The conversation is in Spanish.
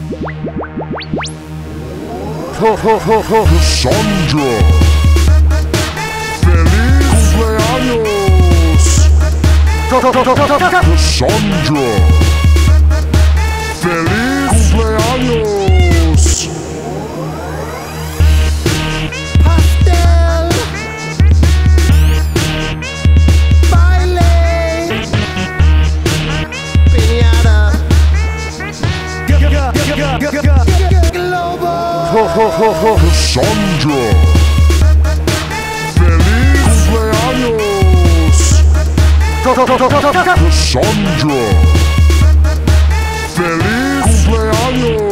Cassandra, feliz cumpleaños. Cassandra, feliz cumpleaños. Pastel, baile, piñata, globo. Cassandra, feliz cumpleaños. Cassandra, feliz cumpleaños.